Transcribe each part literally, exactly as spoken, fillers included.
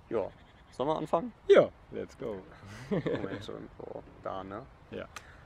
Ja, sollen wir anfangen? Ja, let's go. Moment, irgendwo da, ne? Ja.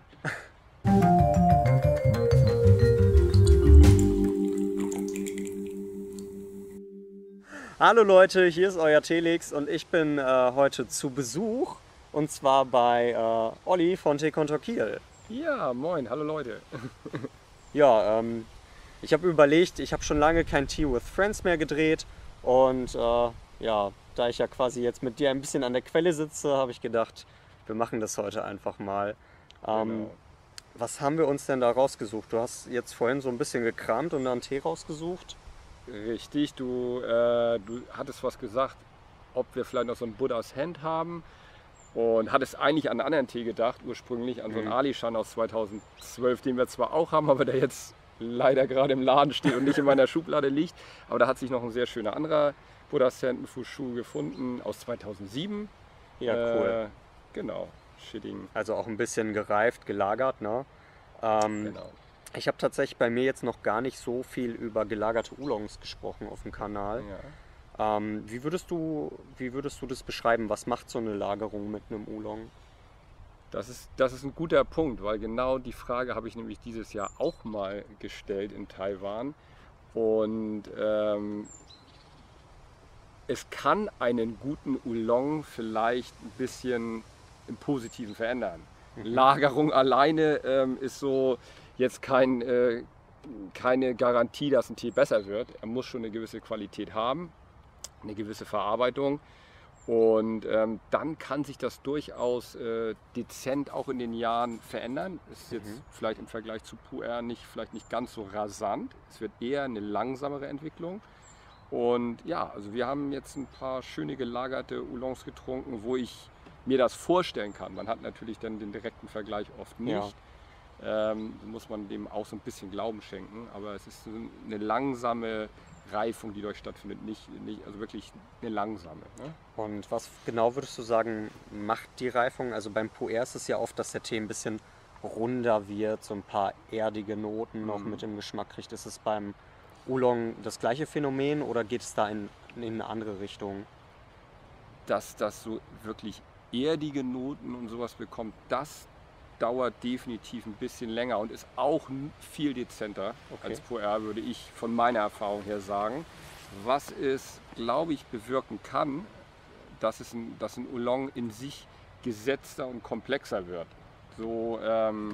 Hallo Leute, hier ist euer Telix und ich bin äh, heute zu Besuch und zwar bei äh, Olli von Tekontor Kiel. Ja, moin, hallo Leute. Ja, ähm, ich habe überlegt, ich habe schon lange kein Tea with Friends mehr gedreht und äh, ja, da ich ja quasi jetzt mit dir ein bisschen an der Quelle sitze, habe ich gedacht, wir machen das heute einfach mal. Ähm, Genau. Was haben wir uns denn da rausgesucht? Du hast jetzt vorhin so ein bisschen gekramt und dann Tee rausgesucht. Richtig, du, äh, du hattest was gesagt, ob wir vielleicht noch so ein Buddhas Hand haben und hattest eigentlich an einen anderen Tee gedacht, ursprünglich an so einen Mhm. Alishan aus zweitausendzwölf, den wir zwar auch haben, aber der jetzt leider gerade im Laden steht und nicht in meiner Schublade liegt. Aber da hat sich noch ein sehr schöner anderer Buddhas Hand, ein Fushu, gefunden aus zweitausendsieben. Ja, cool. Äh, genau, Shitting. Also auch ein bisschen gereift, gelagert, ne? Ähm, Genau. Ich habe tatsächlich bei mir jetzt noch gar nicht so viel über gelagerte Oolongs gesprochen auf dem Kanal. Ja. Ähm, wie würdest du, wie würdest du das beschreiben? Was macht so eine Lagerung mit einem Oolong? Das ist, das ist ein guter Punkt, weil genau die Frage habe ich nämlich dieses Jahr auch mal gestellt in Taiwan. Und ähm, es kann einen guten Oolong vielleicht ein bisschen im Positiven verändern. Lagerung alleine ähm, ist so jetzt kein, äh, keine Garantie, dass ein Tee besser wird. Er muss schon eine gewisse Qualität haben, eine gewisse Verarbeitung. Und ähm, dann kann sich das durchaus äh, dezent auch in den Jahren verändern. Ist jetzt Mhm. vielleicht im Vergleich zu Pu'er nicht, vielleicht nicht ganz so rasant. Es wird eher eine langsamere Entwicklung. Und ja, also wir haben jetzt ein paar schöne gelagerte Oolongs getrunken, wo ich mir das vorstellen kann. Man hat natürlich dann den direkten Vergleich oft nicht. Ähm, muss man dem auch so ein bisschen Glauben schenken. Aber es ist so eine langsame Reifung, die dort stattfindet. Nicht, nicht, also wirklich eine langsame. Ne? Und was genau würdest du sagen, macht die Reifung? Also beim Pu'er ist es ja oft, dass der Tee ein bisschen runder wird, so ein paar erdige Noten noch Mhm. mit dem Geschmack kriegt. Ist es beim Oolong das gleiche Phänomen oder geht es da in, in eine andere Richtung? Dass das so wirklich erdige Noten und sowas bekommt, das dauert definitiv ein bisschen länger und ist auch n- viel dezenter Okay. als Pu'er, würde ich von meiner Erfahrung her sagen. Was es, glaube ich, bewirken kann, dass, es ein, dass ein Oolong in sich gesetzter und komplexer wird. So, ähm,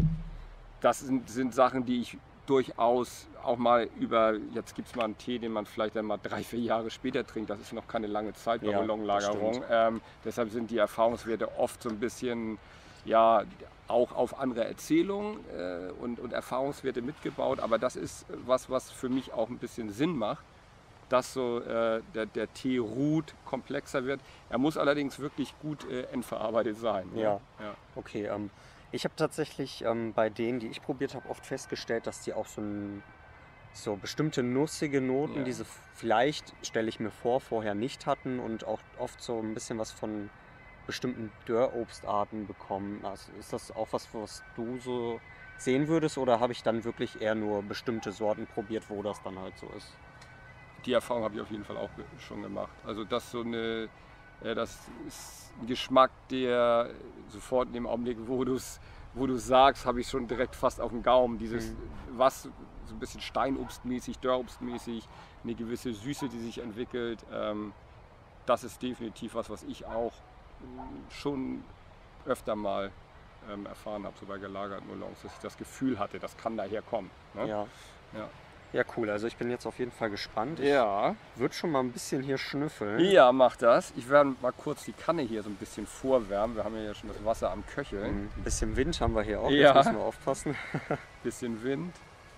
das sind, sind Sachen, die ich durchaus auch mal über, jetzt gibt es mal einen Tee, den man vielleicht dann mal drei, vier Jahre später trinkt, das ist noch keine lange Zeit bei Ja, Oolong-Lagerung. das Ähm, deshalb sind die Erfahrungswerte oft so ein bisschen, ja, auch auf andere Erzählungen äh, und, und Erfahrungswerte mitgebaut, aber das ist was, was für mich auch ein bisschen Sinn macht, dass so äh, der, der Tee ruht, komplexer wird. Er muss allerdings wirklich gut äh, endverarbeitet sein. Ne? Ja. Ja. Okay, ähm, ich habe tatsächlich ähm, bei denen, die ich probiert habe, oft festgestellt, dass die auch so, ein, so bestimmte nussige Noten, Ja. die sie vielleicht, stelle ich mir vor, vorher nicht hatten und auch oft so ein bisschen was von bestimmten Dörrobstarten bekommen. Also ist das auch was, was du so sehen würdest oder habe ich dann wirklich eher nur bestimmte Sorten probiert, wo das dann halt so ist? Die Erfahrung habe ich auf jeden Fall auch ge- schon gemacht. Also das so eine, äh, das ist ein Geschmack, der sofort in dem Augenblick, wo du es wo du sagst, habe ich schon direkt fast auf dem Gaumen. Dieses, Mhm. was so ein bisschen Steinobstmäßig, Dörrobstmäßig, eine gewisse Süße, die sich entwickelt. Ähm, das ist definitiv was, was ich auch mm, schon öfter mal ähm, erfahren habe, so bei gelagerten Oolongs, dass ich das Gefühl hatte, das kann daher kommen. Ne? Ja. Ja. Ja, cool. Also ich bin jetzt auf jeden Fall gespannt. Ich Ja. würde schon mal ein bisschen hier schnüffeln. Ja, mach das. Ich werde mal kurz die Kanne hier so ein bisschen vorwärmen. Wir haben ja schon das Wasser am Köcheln. Mhm. Ein bisschen Wind haben wir hier auch. Ja. Jetzt müssen wir aufpassen. Bisschen Wind.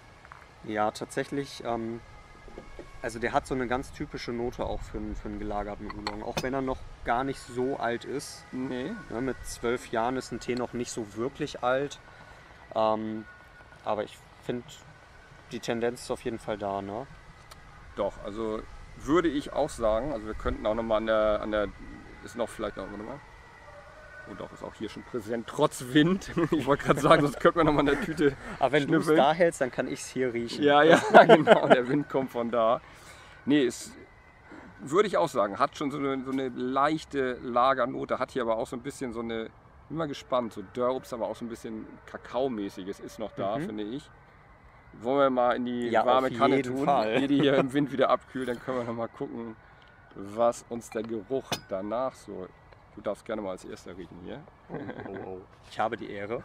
Ja, tatsächlich. Ähm, also der hat so eine ganz typische Note auch für einen, für einen gelagerten Oolong. Auch wenn er noch gar nicht so alt ist. Nee. Ne, mit zwölf Jahren ist ein Tee noch nicht so wirklich alt. Ähm, aber ich finde, die Tendenz ist auf jeden Fall da. Ne? Doch, also würde ich auch sagen. Also wir könnten auch nochmal an der, an der, ist noch vielleicht noch, warte mal. Oh doch, ist auch hier schon präsent, trotz Wind. Ich wollte gerade sagen, sonst könnte man nochmal in der Tüte Aber wenn du es schnüffeln. da hältst, dann kann ich es hier riechen. Ja, ja, genau, der Wind kommt von da. Nee, ist würde ich auch sagen, hat schon so eine, so eine leichte Lagernote, hat hier aber auch so ein bisschen so eine, bin mal gespannt, so Dörrobst, aber auch so ein bisschen Kakaomäßiges ist noch da, Mhm. finde ich. Wollen wir mal in die Ja, warme auf Kanne jeden tun, Fall. ehe die hier im Wind wieder abkühlt, dann können wir noch mal gucken, was uns der Geruch danach so... Du darfst gerne mal als erster riechen hier. Oh, oh, oh. Ich habe die Ehre.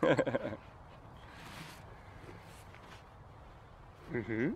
Mhm.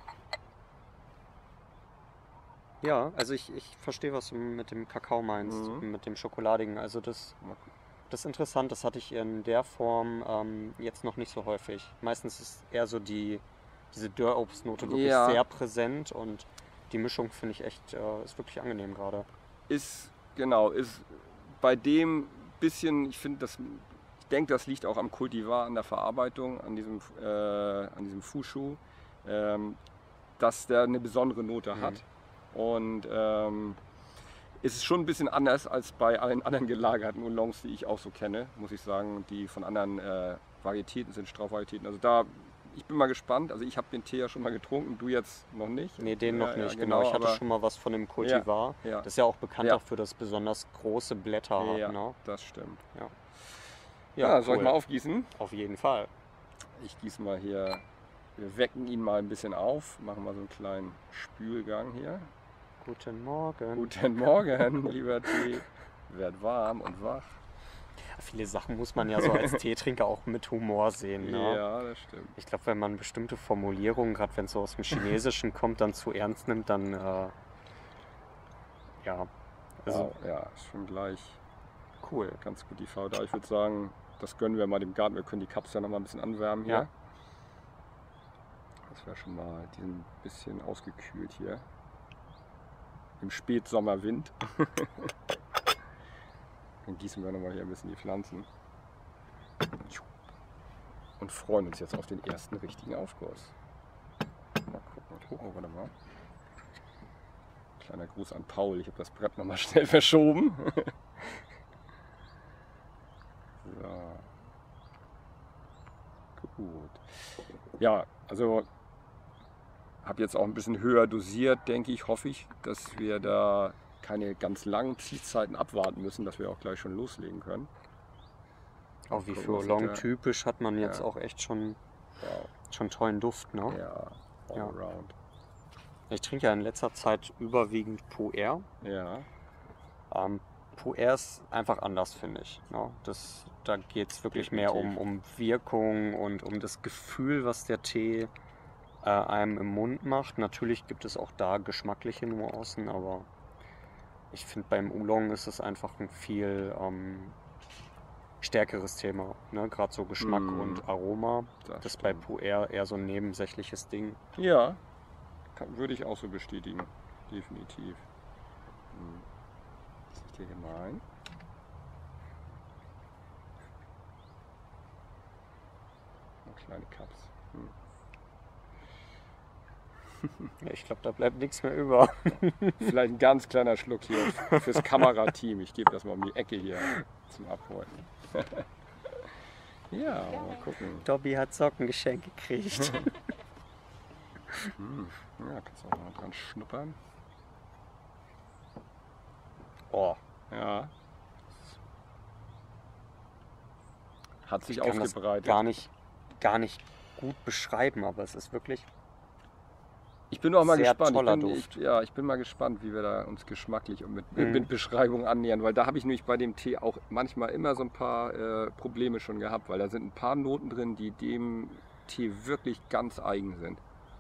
Ja, also ich, ich verstehe, was du mit dem Kakao meinst, Mhm. mit dem Schokoladigen. Also das, das ist interessant, das hatte ich in der Form ähm, jetzt noch nicht so häufig. Meistens ist eher so die, diese Dörrobstnote wirklich Ja. sehr präsent und die Mischung finde ich echt, äh, ist wirklich angenehm gerade. Ist, genau, ist bei dem bisschen, ich finde, das, ich denke, das liegt auch am Kultivar, an der Verarbeitung, an diesem, äh, an diesem Fushu, ähm, dass der eine besondere Note Mhm. hat. Und ähm, es ist schon ein bisschen anders als bei allen anderen gelagerten Oolongs, die ich auch so kenne, muss ich sagen, die von anderen äh, Varietäten sind, Strauchvarietäten. Also da, ich bin mal gespannt. Also ich habe den Tee ja schon mal getrunken, du jetzt noch nicht. Nee, den Ja, noch ja, nicht, genau. Ich hatte aber- schon mal was von dem Kultivar. ja. Das ist ja auch bekannt Ja. dafür, dass es besonders große Blätter hat. Ja, Ne? das stimmt. Ja, Ja, soll ich cool. mal aufgießen? Auf jeden Fall. Ich gieße mal hier, wir wecken ihn mal ein bisschen auf, machen mal so einen kleinen Spülgang hier. Guten Morgen. Guten Morgen, lieber Tee. Werd warm und wach. Viele Sachen muss man ja so als Teetrinker auch mit Humor sehen. Ne? Ja, das stimmt. Ich glaube, wenn man bestimmte Formulierungen, gerade wenn es so aus dem Chinesischen kommt, dann zu ernst nimmt, dann äh, ja, also Wow, ja, ist schon gleich cool. ganz gut die Farbe da. Ich würde sagen, das gönnen wir mal dem Garten. Wir können die Cups ja noch mal ein bisschen anwärmen hier. Ja. Das wäre schon mal, die sind ein bisschen ausgekühlt hier. Im Spätsommerwind. Dann gießen wir noch mal hier ein bisschen die Pflanzen. Und freuen uns jetzt auf den ersten richtigen Aufguss. Mal gucken. Oh, warte mal. Kleiner Gruß an Paul. Ich habe das Brett noch mal schnell verschoben. So. Gut. Ja, also habe jetzt auch ein bisschen höher dosiert, denke ich, hoffe ich, dass wir da keine ganz langen Ziehzeiten abwarten müssen, dass wir auch gleich schon loslegen können. Auch wie Gucken, für was Long der- typisch hat man jetzt Ja. auch echt schon, Wow. schon tollen Duft. Ne? Ja, all Ja. around. Ich trinke ja in letzter Zeit überwiegend Pu'er. Ja, Ähm, Pu'er ist einfach anders, finde ich. Ne? Das, da geht es wirklich mehr um, Definitiv. um Wirkung und um das Gefühl, was der Tee äh, einem im Mund macht. Natürlich gibt es auch da geschmackliche Nuancen, aber ich finde, beim Oolong ist es einfach ein viel ähm, stärkeres Thema. Ne? Gerade so Geschmack Mm. und Aroma. das, Das ist bei stimmt. Pu'er eher so ein nebensächliches Ding. Ja, kann, würde ich auch so bestätigen. Definitiv. Hm. Das liegt hier gemein. Kleine Cups. Hm. Ja, ich glaube, da bleibt nichts mehr über. Vielleicht ein ganz kleiner Schluck hier fürs Kamerateam. Ich gebe das mal um die Ecke hier zum Abholen. Ja, mal gucken. Dobby hat Sockengeschenk gekriegt. Hm. Ja, kannst du auch mal dran schnuppern. Oh, Ja. Hat sich ich kann das ausgebreitet. gar nicht, gar nicht gut beschreiben, aber es ist wirklich Ich bin auch mal sehr gespannt. Ich toller bin, Duft. ich, ja, ich bin mal gespannt, wie wir da uns geschmacklich und mit, Mhm. mit Beschreibungen annähern, weil da habe ich nämlich bei dem Tee auch manchmal immer so ein paar äh, Probleme schon gehabt, weil da sind ein paar Noten drin, die dem Tee wirklich ganz eigen sind.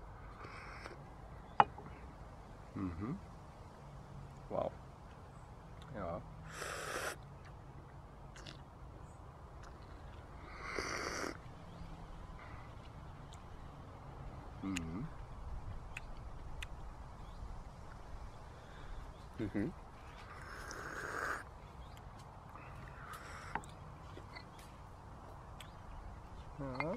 Mhm. Wow. Ja. Mhm. Mhm. Ja.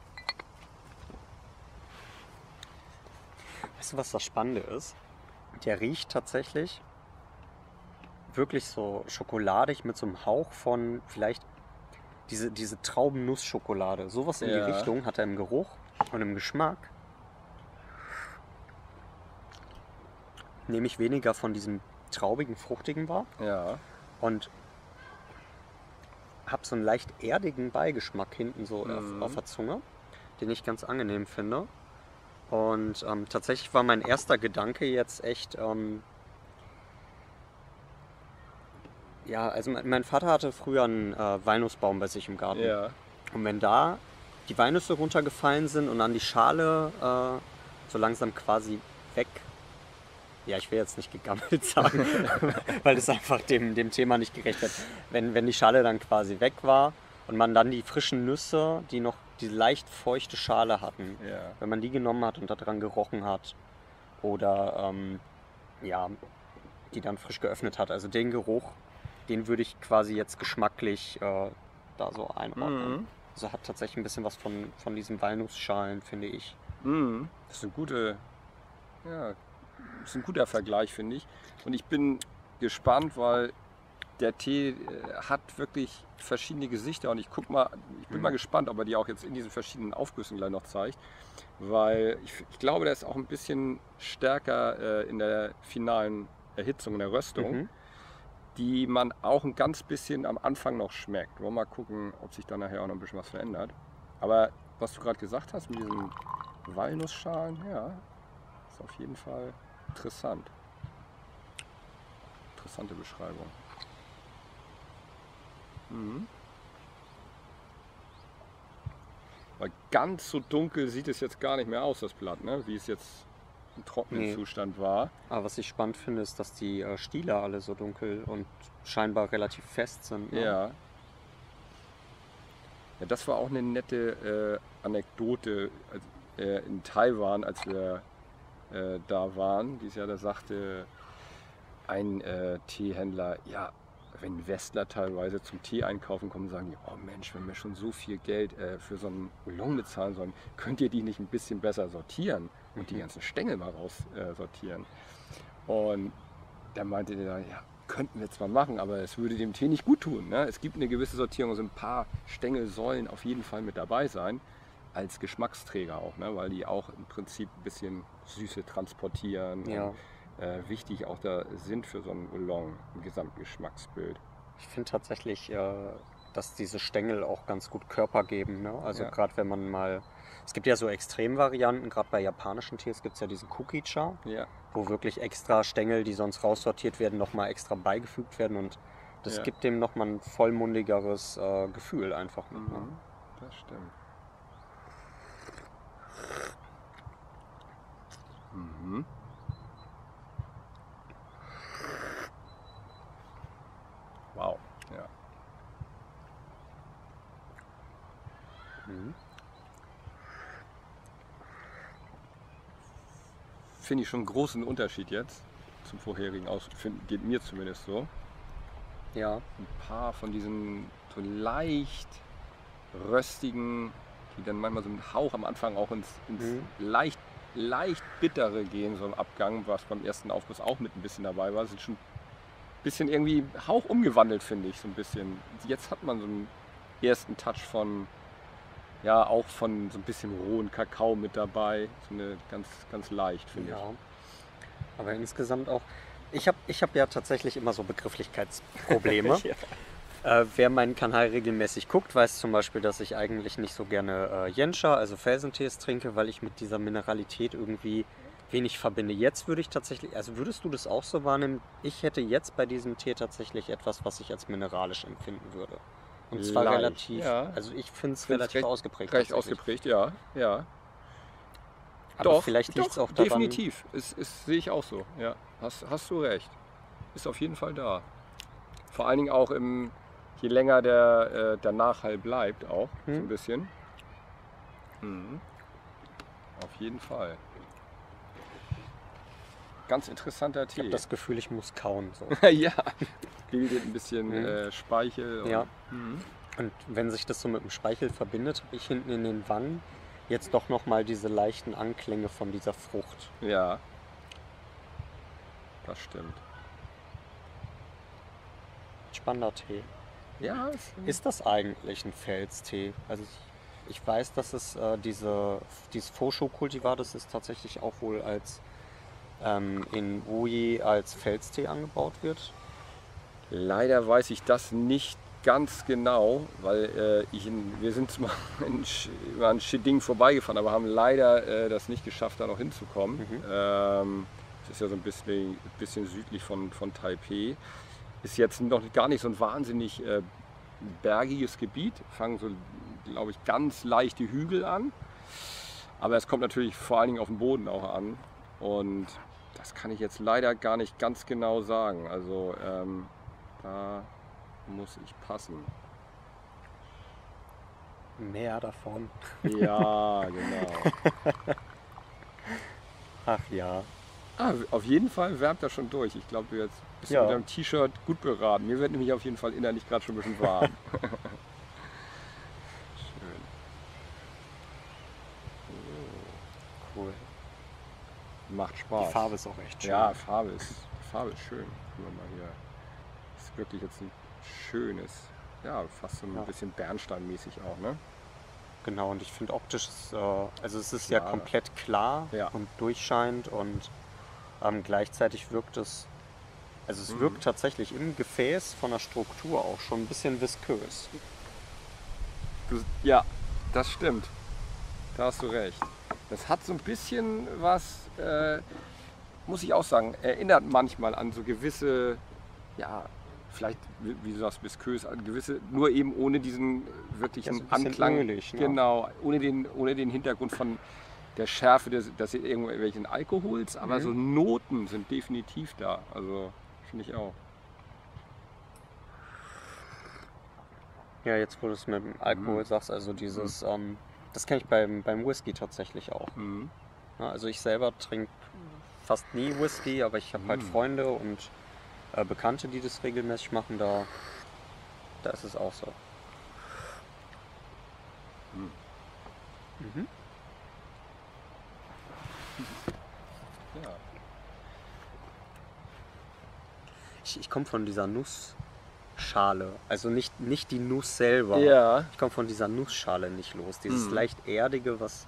Weißt du, was das Spannende ist? Der riecht tatsächlich wirklich so schokoladig mit so einem Hauch von vielleicht diese, diese Traubennuss-Schokolade. Sowas in Ja. die Richtung hat er im Geruch und im Geschmack. nehme ich weniger von diesem traubigen, fruchtigen wahr Ja. und habe so einen leicht erdigen Beigeschmack hinten so Mhm. auf, auf der Zunge, den ich ganz angenehm finde. Und ähm, tatsächlich war mein erster Gedanke jetzt echt, ähm, ja, also mein, mein Vater hatte früher einen äh, Walnussbaum bei sich im Garten. Ja. Und wenn da die Walnüsse runtergefallen sind und dann die Schale äh, so langsam quasi weg, ja, ich will jetzt nicht gegammelt sagen, weil das einfach dem, dem Thema nicht gerecht wird. Wenn, wenn die Schale dann quasi weg war und man dann die frischen Nüsse, die noch die leicht feuchte Schale hatten, Ja. wenn man die genommen hat und daran gerochen hat oder ähm, ja, die dann frisch geöffnet hat, also den Geruch, den würde ich quasi jetzt geschmacklich äh, da so einordnen. Mhm. Also hat tatsächlich ein bisschen was von, von diesen Walnussschalen, finde ich. Mhm. Das ist eine gute, ja, das ist ein guter Vergleich, finde ich. Und ich bin gespannt, weil der Tee äh, hat wirklich verschiedene Gesichter und ich guck mal, ich bin Mhm. mal gespannt, ob er die auch jetzt in diesen verschiedenen Aufgüssen gleich noch zeigt, weil ich, ich glaube, der ist auch ein bisschen stärker äh, in der finalen Erhitzung, in der Röstung, Mhm. die man auch ein ganz bisschen am Anfang noch schmeckt. Wollen wir mal gucken, ob sich da nachher auch noch ein bisschen was verändert. Aber was du gerade gesagt hast mit diesen Walnussschalen, ja, ist auf jeden Fall interessant. Interessante Beschreibung. Mhm. Weil ganz so dunkel sieht es jetzt gar nicht mehr aus, das Blatt, ne? Wie es jetzt im trockenen Nee. Zustand war. Aber was ich spannend finde, ist, dass die äh, Stiele alle so dunkel und scheinbar relativ fest sind. Ne? Ja. Ja, das war auch eine nette äh, Anekdote als, äh, in Taiwan, als wir äh, da waren. Dieses Jahr, da sagte ein äh, Teehändler, ja, wenn Westler teilweise zum Tee einkaufen kommen, sagen die, oh Mensch, wenn wir schon so viel Geld äh, für so einen Oolong bezahlen sollen, könnt ihr die nicht ein bisschen besser sortieren und die ganzen Stängel mal raus äh, sortieren. Und da meinte der, ja, könnten wir zwar machen, aber es würde dem Tee nicht gut tun. Ne? Es gibt eine gewisse Sortierung, also ein paar Stängel sollen auf jeden Fall mit dabei sein, als Geschmacksträger auch, ne? Weil die auch im Prinzip ein bisschen Süße transportieren. Ja. Und, äh, wichtig auch da sind für so einen Oolong im Gesamtgeschmacksbild. Ich finde tatsächlich, äh, dass diese Stängel auch ganz gut Körper geben. Ne? Also Ja. gerade wenn man mal, es gibt ja so Extremvarianten, gerade bei japanischen Tees gibt es ja diesen Cookie-Cha, Ja, wo wirklich extra Stängel, die sonst raussortiert werden, nochmal extra beigefügt werden und das Ja. gibt dem nochmal ein vollmundigeres äh, Gefühl einfach. Ne? mhm. Das stimmt. Mhm. Wow, ja. Mhm. Finde ich schon einen großen Unterschied jetzt zum vorherigen Aus. Find, geht mir zumindest so. Ja, Ein paar von diesen so leicht röstigen, die dann manchmal so einen Hauch am Anfang auch ins, ins Mhm. leicht, leicht bittere gehen, so im Abgang, was beim ersten Aufguss auch mit ein bisschen dabei war, sind schon ein bisschen irgendwie Hauch umgewandelt, finde ich, so ein bisschen. Jetzt hat man so einen ersten Touch von, ja, auch von so ein bisschen rohen Kakao mit dabei, so eine ganz, ganz leicht, finde ja. Aber insgesamt auch, ich habe ich hab ja tatsächlich immer so Begrifflichkeitsprobleme. ich. Ja. Äh, wer meinen Kanal regelmäßig guckt, weiß zum Beispiel, dass ich eigentlich nicht so gerne äh, Jenscha, also Felsentees trinke, weil ich mit dieser Mineralität irgendwie wenig verbinde. Jetzt würde ich tatsächlich, also würdest du das auch so wahrnehmen? Ich hätte jetzt bei diesem Tee tatsächlich etwas, was ich als mineralisch empfinden würde. Und zwar Leicht, relativ, ja. also ich finde es Find's relativ recht- ausgeprägt. Recht tatsächlich. ausgeprägt, ja, ja. Aber Doch, vielleicht liegt es doch, auch daran. definitiv. Ist, ist, sehe ich auch so. Ja, hast, hast du recht. Ist auf jeden Fall da. Vor allen Dingen auch im, je länger der, äh, der Nachhall bleibt, auch so Hm. ein bisschen. Mhm. Auf jeden Fall. Ganz interessanter Ich habe Tee. das Gefühl, ich muss kauen. So. ja, bildet ein bisschen Mhm. äh, Speichel. Und, Ja. Mhm. Und wenn sich das so mit dem Speichel verbindet, habe ich hinten in den Wangen jetzt doch nochmal diese leichten Anklänge von dieser Frucht. Ja, das stimmt. Spannender Tee. Ja, ist, Ist das eigentlich ein Pfälztee? Also ich, ich weiß, dass es äh, diese, dieses Fosho-Kultivar, das ist tatsächlich auch wohl als ähm, in Wuyi als Felstee angebaut wird? Leider weiß ich das nicht ganz genau, weil äh, ich in, wir sind zwar in, Sch- über an Shiding vorbeigefahren, aber haben leider äh, das nicht geschafft, da noch hinzukommen. Mhm. Ähm, das ist ja so ein bisschen, bisschen südlich von, von Taipeh. Ist jetzt noch gar nicht so ein wahnsinnig äh, bergiges Gebiet, fangen so, glaube ich, ganz leichte Hügel an. Aber es kommt natürlich vor allen Dingen auf den Boden auch an. Und das kann ich jetzt leider gar nicht ganz genau sagen. Also ähm, da muss ich passen. Mehr davon. Ja, genau. Ach ja. Ah, auf jeden Fall wärmt er schon durch. Ich glaube, du jetzt bist Ja. mit deinem T-Shirt gut beraten. Mir wird nämlich auf jeden Fall innerlich gerade schon ein bisschen warm. Schön. Cool. Macht Spaß. Die Farbe ist auch echt schön. Ja, Farbe ist, Farbe ist schön. Gucken wir mal hier. Ist wirklich jetzt ein schönes, ja, fast so ein Ja. bisschen Bernsteinmäßig auch, ne? Genau, und ich finde optisch, ist, äh, also es ist ja Klar. komplett klar Ja. und durchscheinend und ähm, gleichzeitig wirkt es, also es Mhm. wirkt tatsächlich im Gefäß von der Struktur auch schon ein bisschen viskös. Du, ja, das stimmt. Da hast du recht. Das hat so ein bisschen was, äh, muss ich auch sagen, erinnert manchmal an so gewisse, ja, vielleicht, wie wie du sagst, viskös, an gewisse, nur eben ohne diesen wirklichen Ja, so ein bisschen Anklang. ölig, ne? Genau, ohne den, ohne den Hintergrund von der Schärfe des, des irgendwelchen Alkohols, aber Mhm. so Noten sind definitiv da. Also finde ich auch. Ja, jetzt wo du es mit dem Alkohol Mhm. sagst, also dieses, ähm, das kenne ich beim, beim Whisky tatsächlich auch. Mhm. Ja, also ich selber trinke fast nie Whisky, aber ich habe halt Mhm. Freunde und äh, Bekannte, die das regelmäßig machen, da, da ist es auch so. Mhm. Mhm. Ja. Ich, ich komme von dieser Nussschale, also nicht, nicht die Nuss selber. Ja. Ich komme von dieser Nussschale nicht los. Dieses Mhm. leicht erdige, was...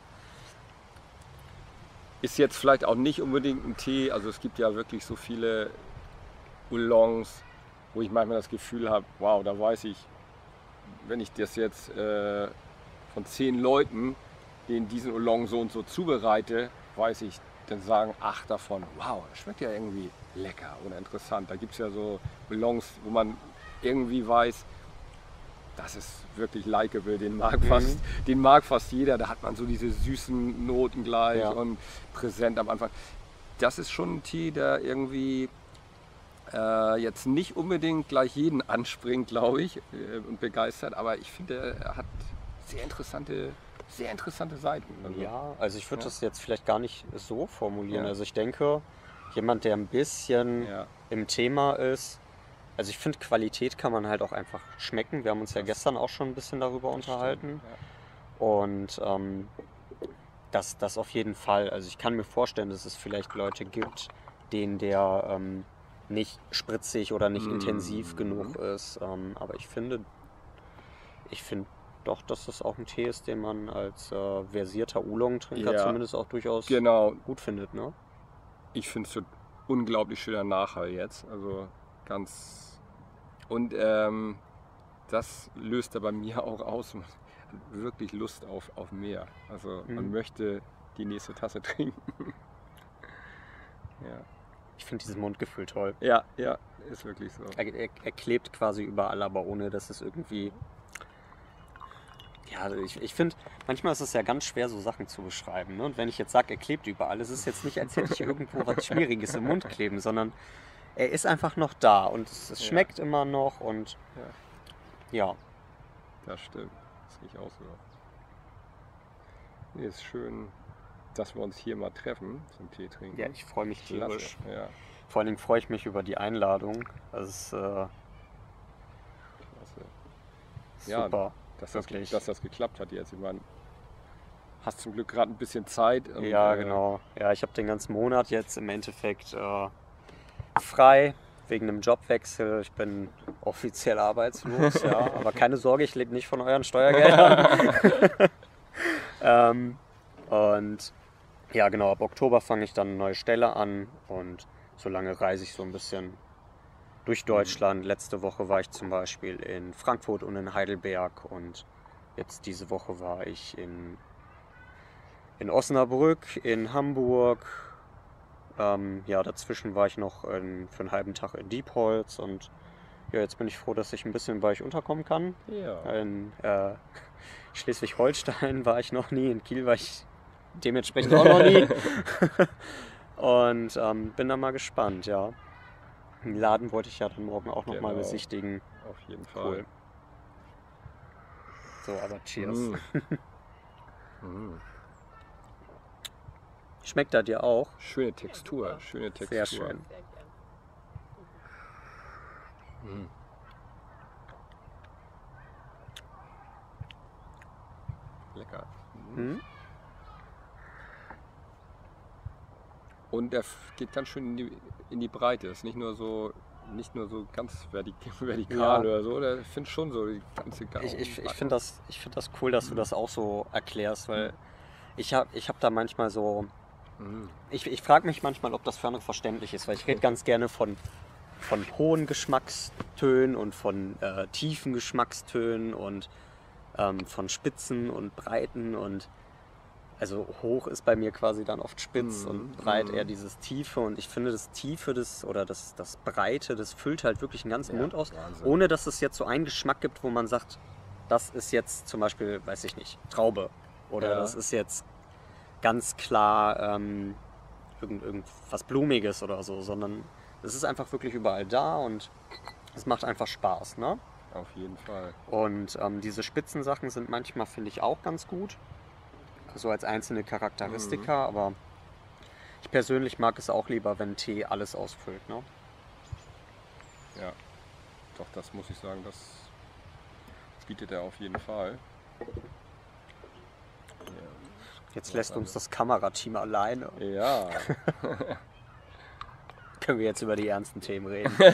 Ist jetzt vielleicht auch nicht unbedingt ein Tee, also es gibt ja wirklich so viele Oolongs, wo ich manchmal das Gefühl habe, wow, da weiß ich, wenn ich das jetzt äh, von zehn Leuten, denen diesen Oolong so und so zubereite, weiß ich, dann sagen acht davon, wow, das schmeckt ja irgendwie lecker oder interessant. Da gibt es ja so Oolongs, wo man irgendwie weiß, das ist wirklich likeable, den mag, Mhm. fast, den mag fast jeder. Da hat man so diese süßen Noten gleich Ja. und präsent am Anfang. Das ist schon ein Tee, der irgendwie äh, jetzt nicht unbedingt gleich jeden anspringt, glaube ich, äh, und begeistert, aber ich finde, er hat sehr interessante, sehr interessante Seiten. Also, Ja, also ich würde Ja. das jetzt vielleicht gar nicht so formulieren. Ja. Also ich denke, jemand, der ein bisschen ja, im Thema ist, also ich finde, Qualität kann man halt auch einfach schmecken. Wir haben uns ja Das- gestern auch schon ein bisschen darüber unterhalten. Ja. Und ähm, das, das auf jeden Fall. Also ich kann mir vorstellen, dass es vielleicht Leute gibt, denen der ähm, nicht spritzig oder nicht Mhm. intensiv genug ist. Ähm, aber ich finde, ich finde doch, dass das auch ein Tee ist, den man als äh, versierter Oolong-Trinker Ja. zumindest auch durchaus Genau, gut findet, ne? ich finde es so unglaublich schöner Nachhall jetzt. Also ganz. Und ähm, das löst er bei mir auch aus. Man hat wirklich Lust auf, auf mehr. Also man Mhm. möchte die nächste Tasse trinken. ja. Ich finde dieses Mundgefühl toll. ja, ja, ist wirklich so. Er, er, er klebt quasi überall, aber ohne dass es irgendwie... Ja, also ich, ich finde, manchmal ist es ja ganz schwer, so Sachen zu beschreiben. Ne? Und wenn ich jetzt sage, er klebt überall, es ist jetzt nicht, als hätte ich irgendwo was Schwieriges im Mund kleben, sondern er ist einfach noch da und es, es Ja. schmeckt immer noch und Ja. ja, Das stimmt. Das sehe ich auch so. Nee, ist schön, dass wir uns hier mal treffen zum Tee trinken. ja, ich freue mich tierisch. Klasse. Ja, Vor allen Dingen freue ich mich über die Einladung. Das ist äh, klasse. Ja, super. Dass das, Wirklich. dass das geklappt hat jetzt. Ich meine, hast zum Glück gerade ein bisschen Zeit. und, Ja, äh, genau. Ja, ich habe den ganzen Monat jetzt im Endeffekt äh, frei wegen einem Jobwechsel. Ich bin offiziell arbeitslos, ja. Aber keine Sorge, ich lebe nicht von euren Steuergeldern. ähm, und Ja, genau, ab Oktober fange ich dann eine neue Stelle an und so lange reise ich so ein bisschen durch Mhm. Deutschland. Letzte Woche war ich zum Beispiel in Frankfurt und in Heidelberg und jetzt diese Woche war ich in, in Osnabrück, in Hamburg. Ähm, ja, dazwischen war ich noch in, für einen halben Tag in Diepholz und ja, jetzt bin ich froh, dass ich ein bisschen bei euch unterkommen kann. Ja, In äh, Schleswig-Holstein war ich noch nie, in Kiel war ich dementsprechend auch noch nie. Und ähm, bin da mal gespannt, ja. Den Laden wollte ich ja dann morgen auch nochmal genau, besichtigen. auf jeden Fall. Cool. So, aber cheers. Mm. Mm. Schmeckt er dir auch? Schöne Textur, schöne Textur. Sehr schön. Mm. Lecker. Mm. Hm? Und der f- geht ganz schön in die, in die Breite. Ist nicht nur so, nicht nur so ganz vertik vertikal Ja. oder so. Der finde schon so die ganze Ich, ich, ich finde das, ich find das cool, dass du das auch so erklärst, weil ich habe ich hab da manchmal so. Mm. Ich, ich frage mich manchmal, ob das für andere verständlich ist, weil ich rede ganz gerne von, von hohen Geschmackstönen und von äh, tiefen Geschmackstönen und ähm, von Spitzen und Breiten und also hoch ist bei mir quasi dann oft spitz Mhm, und breit mhm. eher dieses Tiefe und ich finde das Tiefe des oder das, das Breite, das füllt halt wirklich einen ganzen Ja, Mund aus, Wahnsinn. ohne dass es jetzt so einen Geschmack gibt, wo man sagt, das ist jetzt zum Beispiel, weiß ich nicht, Traube oder Ja. das ist jetzt ganz klar ähm, irgend, irgendwas Blumiges oder so, sondern es ist einfach wirklich überall da und es macht einfach Spaß, ne? Auf jeden Fall. Und ähm, diese Spitzensachen sind manchmal, finde ich, auch ganz gut. So als einzelne Charakteristika, Mhm. aber ich persönlich mag es auch lieber, wenn Tee alles ausfüllt. Ne? Ja, doch, das muss ich sagen, das bietet er auf jeden Fall. Jetzt lässt uns das Kamerateam alleine. Ja, Können wir jetzt über die ernsten Themen reden? ja,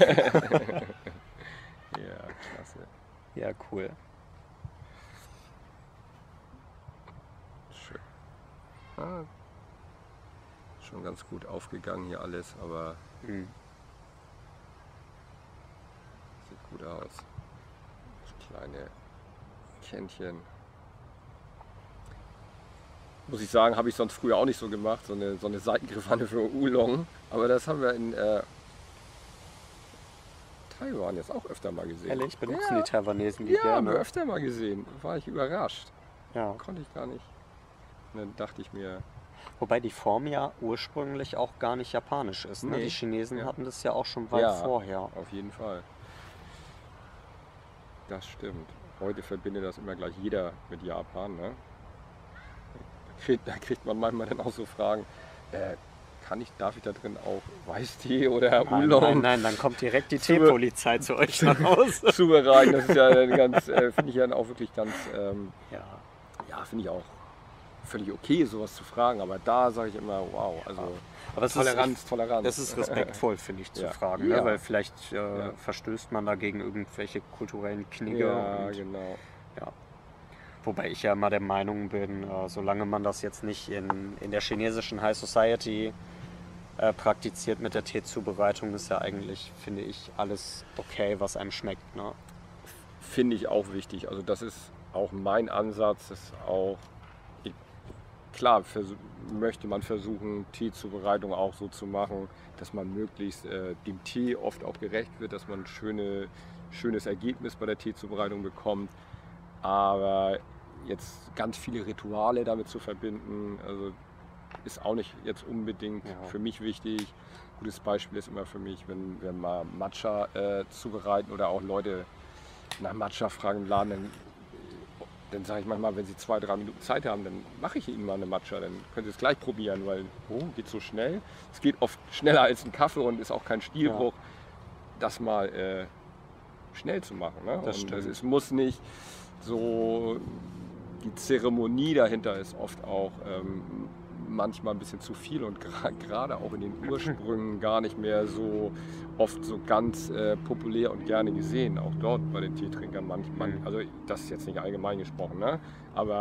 klasse. Ja, cool. Schön. Ah, schon ganz gut aufgegangen hier alles, aber Hm. sieht gut aus. Das kleine Kännchen. Muss ich sagen, habe ich sonst früher auch nicht so gemacht, so eine, so eine Seitengriffwanne für Oolong. Aber das haben wir in äh, Taiwan jetzt auch öfter mal gesehen. Ehrlich, benutzen Ja. die Taiwanesen die Ja, haben wir gerne. öfter mal gesehen. War ich überrascht. Ja. Konnte ich gar nicht. Und dann dachte ich mir, Wobei die Form ja ursprünglich auch gar nicht japanisch ist. Ne? Nee. Die Chinesen Ja. hatten das ja auch schon weit Ja. vorher. auf jeden Fall. Das stimmt. Heute verbindet das immer gleich jeder mit Japan. Ne? Da, kriegt, da kriegt man manchmal dann auch so Fragen, äh, kann ich, darf ich da drin auch Weißtee oder Nein, Oolong nein, nein, dann kommt direkt die Zu- Teepolizei zu euch nach Hause. zubereiten? Das ist ja dann ganz, äh, finde ich ja auch wirklich ganz, ähm, Ja, ja, finde ich auch völlig okay, sowas zu fragen. Aber da sage ich immer, wow, also aber es Toleranz, ist, Toleranz. das ist respektvoll, finde ich, zu Ja. fragen. Ja. Ne? Weil vielleicht äh, Ja. verstößt man dagegen irgendwelche kulturellen Knigge. Ja, und, genau. Wobei ich ja immer der Meinung bin, äh, solange man das jetzt nicht in, in der chinesischen High Society äh, praktiziert mit der Teezubereitung, ist ja eigentlich, finde ich, alles okay, was einem schmeckt. Ne? Finde ich auch wichtig. Also das ist auch mein Ansatz. Das ist auch ich, klar versuch, möchte man versuchen, Teezubereitung auch so zu machen, dass man möglichst äh, dem Tee oft auch gerecht wird, dass man ein schöne, schönes Ergebnis bei der Teezubereitung bekommt. Aber jetzt ganz viele Rituale damit zu verbinden, also ist auch nicht jetzt unbedingt Ja. für mich wichtig. Gutes Beispiel ist immer für mich, wenn wir mal Matcha äh, zubereiten oder auch Leute nach Matcha fragen im Laden, dann, dann sage ich manchmal, wenn sie zwei, drei Minuten Zeit haben, dann mache ich ihnen mal eine Matcha, dann können sie es gleich probieren, weil oh, geht so schnell. Es geht oft schneller als ein Kaffee und ist auch kein Stilbruch, das mal äh, schnell zu machen. Ne? Das und stimmt. es, es muss nicht so, die Zeremonie dahinter ist oft auch ähm, manchmal ein bisschen zu viel und gra- gerade auch in den Ursprüngen gar nicht mehr so oft so ganz äh, populär und gerne gesehen, auch dort bei den Teetrinkern manchmal. Mhm. Also das ist jetzt nicht allgemein gesprochen, ne? Aber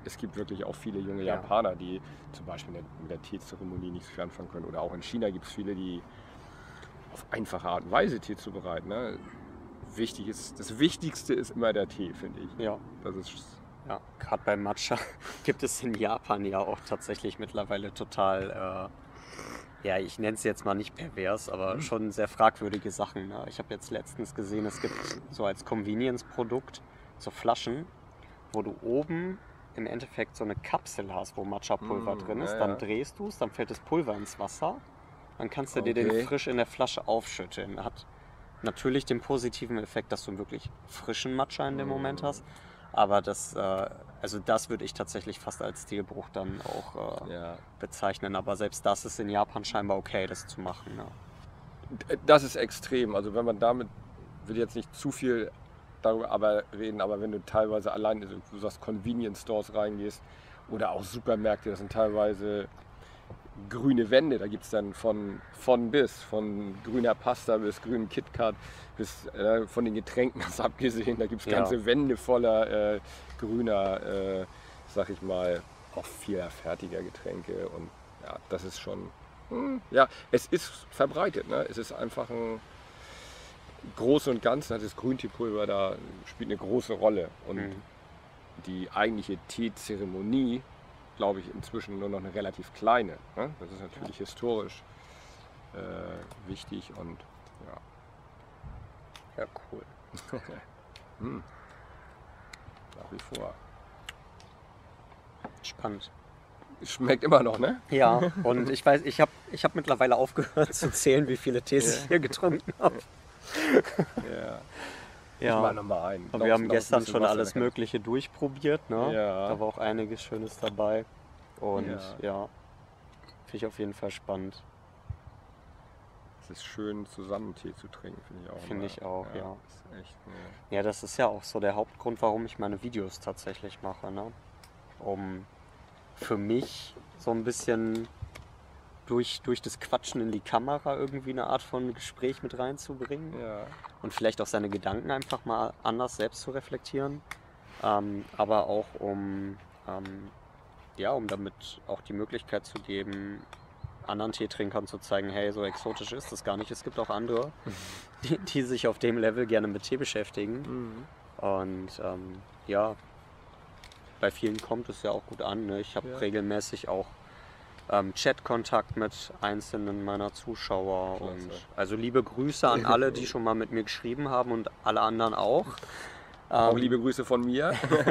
es gibt wirklich auch viele junge Ja. Japaner, die zum Beispiel mit der, mit der Teezeremonie nicht so viel anfangen können. Oder auch in China gibt es viele, die auf einfache Art und Weise Tee zubereiten. Ne? Wichtig ist, das Wichtigste ist immer der Tee, finde ich. Ja. Das ist Ja, gerade beim Matcha gibt es in Japan ja auch tatsächlich mittlerweile total, äh, ja, ich nenne es jetzt mal nicht pervers, aber schon sehr fragwürdige Sachen. Ne? Ich habe jetzt letztens gesehen, es gibt so als Convenience-Produkt so Flaschen, wo du oben im Endeffekt so eine Kapsel hast, wo Matcha-Pulver Mm, drin ist. ja, Dann ja. drehst du es, dann fällt das Pulver ins Wasser. Dann kannst du dir den Okay. frisch in der Flasche aufschütteln. Hat natürlich den positiven Effekt, dass du einen wirklich frischen Matcha in dem Moment hast. Aber das, äh, also das würde ich tatsächlich fast als Stilbruch dann auch äh, Ja. bezeichnen. Aber selbst das ist in Japan scheinbar okay, das zu machen. Ne? Das ist extrem. Also wenn man damit, will jetzt nicht zu viel darüber aber reden, aber wenn du teilweise allein in so sagst, Convenience Stores reingehst oder auch Supermärkte, das sind teilweise grüne Wände, da gibt es dann von, von bis, von grüner Pasta bis grünen KitKat, bis äh, von den Getränken das abgesehen, da gibt es Ja. ganze Wände voller äh, grüner, äh, sag ich mal, auch vieler fertiger Getränke und ja, das ist schon, hm, ja, es ist verbreitet, ne? Es ist einfach ein Große und Ganze, hat das Grünteepulver da spielt eine große Rolle und Mhm. die eigentliche Teezeremonie, glaube ich, inzwischen nur noch eine relativ kleine. Ne? Das ist natürlich historisch äh, wichtig und ja, Ja, cool. hm. nach wie vor. Spannend. Schmeckt immer noch, ne? Ja, und ich weiß, ich habe ich hab mittlerweile aufgehört zu zählen, wie viele Tees Ja. ich hier getrunken habe. Ja. Ich Ja. mach noch mal einen. Aber Noch- wir haben noch ein gestern bisschen schon Wasser, alles dann kann- Mögliche durchprobiert. Ne? Ja. Da war auch einiges Schönes dabei. Und Ja. ja, finde ich auf jeden Fall spannend. Es ist schön, zusammen Tee zu trinken, finde ich auch. Finde immer. ich auch, ja. Ist echt, ne. Ja, das ist ja auch so der Hauptgrund, warum ich meine Videos tatsächlich mache. Ne? Um für mich so ein bisschen durch, durch das Quatschen in die Kamera irgendwie eine Art von Gespräch mit reinzubringen. Ja. Und vielleicht auch seine Gedanken einfach mal anders selbst zu reflektieren. Ähm, aber auch um, ähm, ja, um damit auch die Möglichkeit zu geben, anderen Teetrinkern zu zeigen, hey, so exotisch ist das gar nicht. Es gibt auch andere, die, die sich auf dem Level gerne mit Tee beschäftigen. Mhm. Und ähm, ja, bei vielen kommt es ja auch gut an. Ne? Ich habe Ja. regelmäßig auch ähm, Chatkontakt mit einzelnen meiner Zuschauer. Klasse. Und also liebe Grüße an alle, die schon mal mit mir geschrieben haben und alle anderen auch. Auch Ähm, liebe Grüße von mir.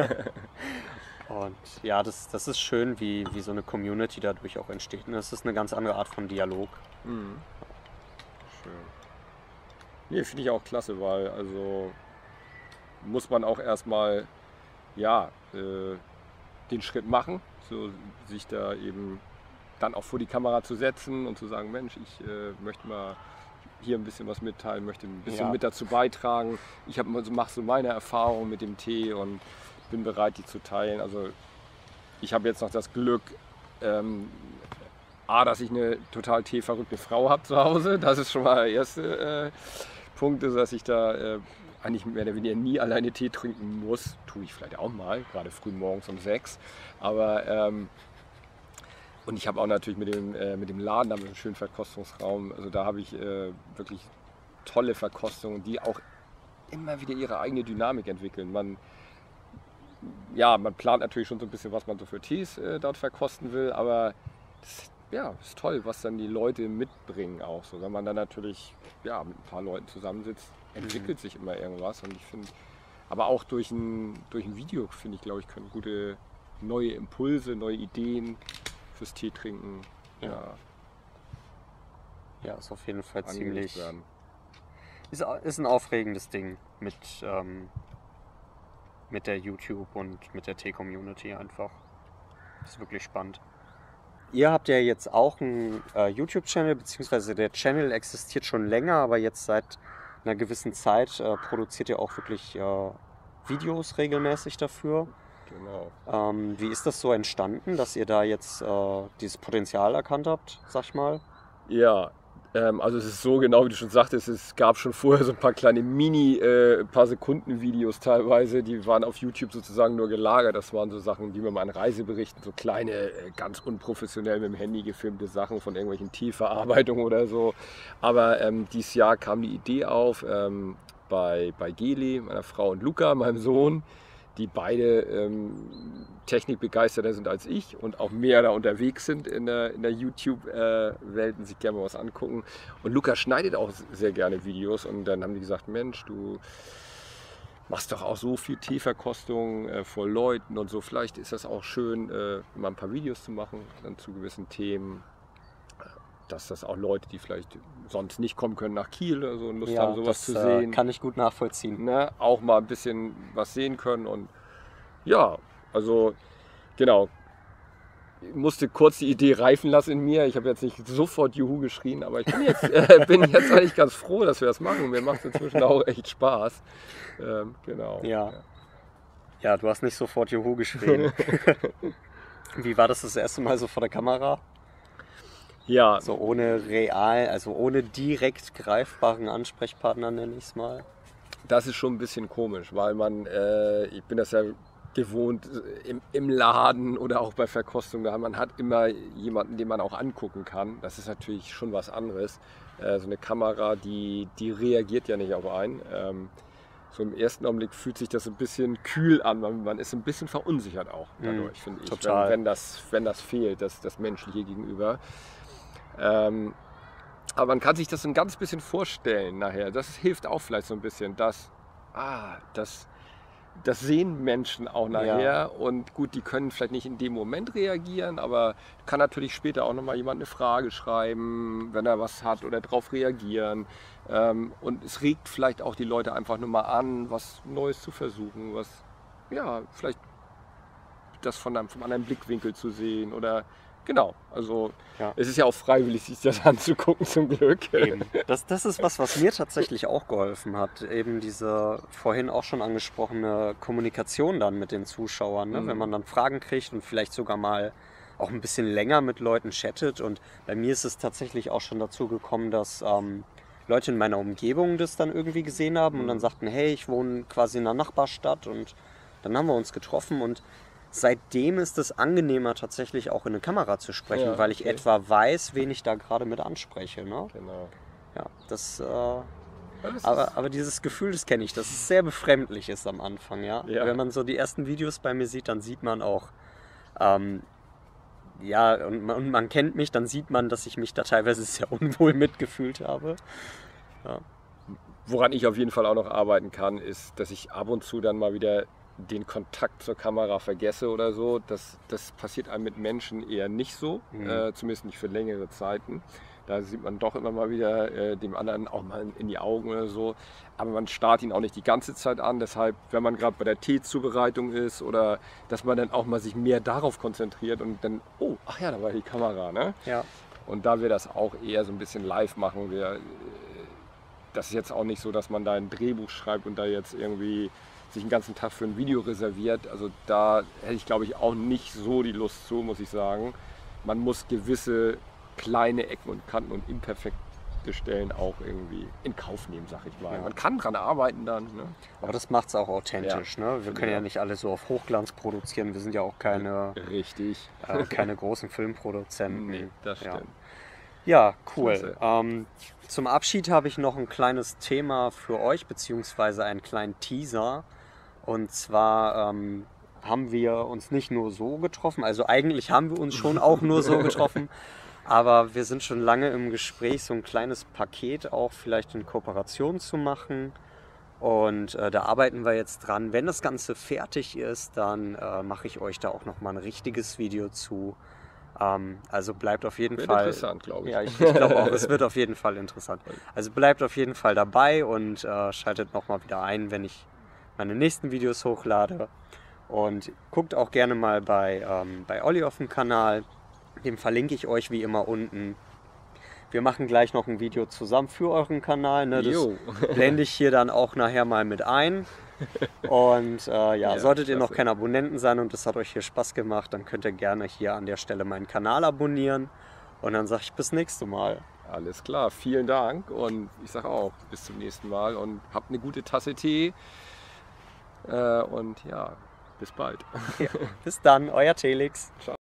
Und ja, das, das ist schön, wie, wie so eine Community dadurch auch entsteht. Und das ist eine ganz andere Art von Dialog. Mhm. Schön. Nee, finde ich auch klasse, weil also muss man auch erstmal ja, äh, den Schritt machen, so sich da eben dann auch vor die Kamera zu setzen und zu sagen, Mensch, ich äh, möchte mal hier ein bisschen was mitteilen, möchte ein bisschen Ja. mit dazu beitragen. Ich hab, also mache so meine Erfahrungen mit dem Tee und bin bereit, die zu teilen. Also ich habe jetzt noch das Glück, ähm, A, dass ich eine total teeverrückte Frau habe zu Hause. Das ist schon mal der erste äh, Punkt, ist, dass ich da äh, eigentlich mehr oder weniger nie alleine Tee trinken muss. Tue ich vielleicht auch mal, gerade früh morgens um sechs. Aber ähm, und ich habe auch natürlich mit dem, äh, mit dem Laden, da haben wir einen schönen Verkostungsraum. Also da habe ich äh, wirklich tolle Verkostungen, die auch immer wieder ihre eigene Dynamik entwickeln. Man, ja, man plant natürlich schon so ein bisschen, was man so für Tees äh, dort verkosten will, aber das, ja, ist toll, was dann die Leute mitbringen auch so. Wenn man dann natürlich ja, mit ein paar Leuten zusammensitzt, entwickelt sich immer irgendwas. Und ich finde, aber auch durch ein, durch ein Video, finde ich, glaube ich, können gute neue Impulse, neue Ideen fürs Tee trinken Ja. ja, Ja, ist auf jeden Fall angelegt ziemlich. werden. Ist, au- ist ein aufregendes Ding mit, ähm, mit der YouTube und mit der Tee-Community einfach. Ist wirklich spannend. Ihr habt ja jetzt auch einen äh, YouTube-Channel, beziehungsweise der Channel existiert schon länger, aber jetzt seit einer gewissen Zeit äh, produziert ihr auch wirklich äh, Videos regelmäßig dafür. Genau. Ähm, wie ist das so entstanden, dass ihr da jetzt äh, dieses Potenzial erkannt habt, sag ich mal? Ja, Ähm, also es ist so genau, wie du schon sagtest, es gab schon vorher so ein paar kleine Mini, äh, paar Sekunden Videos teilweise, die waren auf YouTube sozusagen nur gelagert. Das waren so Sachen, wie man mal an Reiseberichten, so kleine, äh, ganz unprofessionell mit dem Handy gefilmte Sachen von irgendwelchen Tierverarbeitungen oder so. Aber ähm, dieses Jahr kam die Idee auf, ähm, bei, bei Geli, meiner Frau, und Luca, meinem Sohn, die beide ähm, technikbegeisterter sind als ich und auch mehr da unterwegs sind in der, in der YouTube-Welt und sich gerne mal was angucken. Und Luca schneidet auch sehr gerne Videos und dann haben die gesagt, Mensch, du machst doch auch so viel Teeverkostung äh, vor Leuten und so, vielleicht ist das auch schön, äh, mal ein paar Videos zu machen dann zu gewissen Themen, dass das auch Leute, die vielleicht sonst nicht kommen können nach Kiel oder so, Lust Ja, haben, sowas das zu äh, sehen. kann ich gut nachvollziehen. Ne, auch mal ein bisschen was sehen können und ja, also genau, ich musste kurz die Idee reifen lassen in mir. Ich habe jetzt nicht sofort Juhu geschrien, aber ich bin jetzt, äh, bin jetzt eigentlich ganz froh, dass wir das machen. Mir macht es inzwischen auch echt Spaß. Ähm, genau. Ja. Ja, du hast nicht sofort Juhu geschrien. Wie war das das erste Mal so vor der Kamera? Ja, So ohne real, also ohne direkt greifbaren Ansprechpartner, nenne ich es mal. das ist schon ein bisschen komisch, weil man, äh, ich bin das ja gewohnt äh, im, im Laden oder auch bei Verkostung, da man hat immer jemanden, den man auch angucken kann. Das ist natürlich schon was anderes. Äh, so eine Kamera, die, die reagiert ja nicht auf einen. Ähm, so im ersten Augenblick fühlt sich das ein bisschen kühl an. Man, man ist ein bisschen verunsichert auch dadurch, finde ich. total. Wenn, wenn, das, wenn das fehlt, das, das Menschliche gegenüber. Ähm, aber man kann sich das ein ganz bisschen vorstellen nachher. Das hilft auch vielleicht so ein bisschen, dass, ah, das, das sehen Menschen auch nachher. Ja. Und gut, die können vielleicht nicht in dem Moment reagieren, aber kann natürlich später auch nochmal jemand eine Frage schreiben, wenn er was hat oder darauf reagieren. Ähm, und es regt vielleicht auch die Leute einfach nur mal an, was Neues zu versuchen, was, ja, vielleicht das von einem, vom anderen Blickwinkel zu sehen oder genau, also Ja. es ist ja auch freiwillig, sich das anzugucken, zum Glück. Eben. Das, das ist was, was mir tatsächlich auch geholfen hat. Eben diese vorhin auch schon angesprochene Kommunikation dann mit den Zuschauern. Ne? Mhm. Wenn man dann Fragen kriegt und vielleicht sogar mal auch ein bisschen länger mit Leuten chattet. Und bei mir ist es tatsächlich auch schon dazu gekommen, dass ähm, Leute in meiner Umgebung das dann irgendwie gesehen haben und dann sagten, hey, ich wohne quasi in einer Nachbarstadt und dann haben wir uns getroffen und seitdem ist es angenehmer, tatsächlich auch in eine Kamera zu sprechen, Ja, weil ich okay. etwa weiß, wen ich da gerade mit anspreche. Ne? Genau. Ja, das, äh, Ja, das aber, ist- aber dieses Gefühl, das kenne ich, dass es sehr befremdlich ist am Anfang. Ja? Ja. Wenn man so die ersten Videos bei mir sieht, dann sieht man auch, ähm, ja, und man, und man kennt mich, dann sieht man, dass ich mich da teilweise sehr unwohl mitgefühlt habe. Woran ich auf jeden Fall auch noch arbeiten kann, ist, dass ich ab und zu dann mal wieder den Kontakt zur Kamera vergesse oder so. Das, das passiert einem mit Menschen eher nicht so, Mhm. äh, zumindest nicht für längere Zeiten. Da sieht man doch immer mal wieder äh, dem anderen auch mal in die Augen oder so. Aber man starrt ihn auch nicht die ganze Zeit an. Deshalb, wenn man gerade bei der Teezubereitung ist oder dass man dann auch mal sich mehr darauf konzentriert und dann, oh, ach ja, da war die Kamera, ne? Ja, Und da wir das auch eher so ein bisschen live machen, wir, äh, das ist jetzt auch nicht so, dass man da ein Drehbuch schreibt und da jetzt irgendwie sich den ganzen Tag für ein Video reserviert. Also da hätte ich, glaube ich, auch nicht so die Lust zu, muss ich sagen. Man muss gewisse kleine Ecken und Kanten und imperfekte Stellen auch irgendwie in Kauf nehmen, sag ich mal. Ja. Man kann dran arbeiten dann. Ne? aber das macht es auch authentisch. Ne? Wir finde können ich ja auch. nicht alle so auf Hochglanz produzieren. Wir sind ja auch keine, Richtig. äh, keine großen Filmproduzenten. Nee, das Ja. stimmt. Ja, cool. Klasse. Ähm, zum Abschied habe ich noch ein kleines Thema für euch, beziehungsweise einen kleinen Teaser. Und zwar ähm, haben wir uns nicht nur so getroffen, also eigentlich haben wir uns schon auch nur so getroffen, aber wir sind schon lange im Gespräch, so ein kleines Paket auch vielleicht in Kooperation zu machen. Und äh, da arbeiten wir jetzt dran. Wenn das Ganze fertig ist, dann äh, mache ich euch da auch nochmal ein richtiges Video zu. Ähm, also bleibt auf jeden Wird Fall. interessant, glaube ich. Ja, ich, ich glaube auch, es wird auf jeden Fall interessant. Also bleibt auf jeden Fall dabei und äh, schaltet nochmal wieder ein, wenn ich meine nächsten Videos hochlade. Und guckt auch gerne mal bei, ähm, bei Olli auf dem Kanal. Den verlinke ich euch wie immer unten. Wir machen gleich noch ein Video zusammen für euren Kanal. Ne? Das Jo. blende ich hier dann auch nachher mal mit ein. Und äh, ja, Ja, solltet ihr noch klasse. kein Abonnenten sein und es hat euch hier Spaß gemacht, dann könnt ihr gerne hier an der Stelle meinen Kanal abonnieren. Und dann sage ich bis nächste Mal. Alles klar, vielen Dank und ich sage auch bis zum nächsten Mal und habt eine gute Tasse Tee äh, und ja, bis bald. Ja, bis dann, euer Telix. Ciao.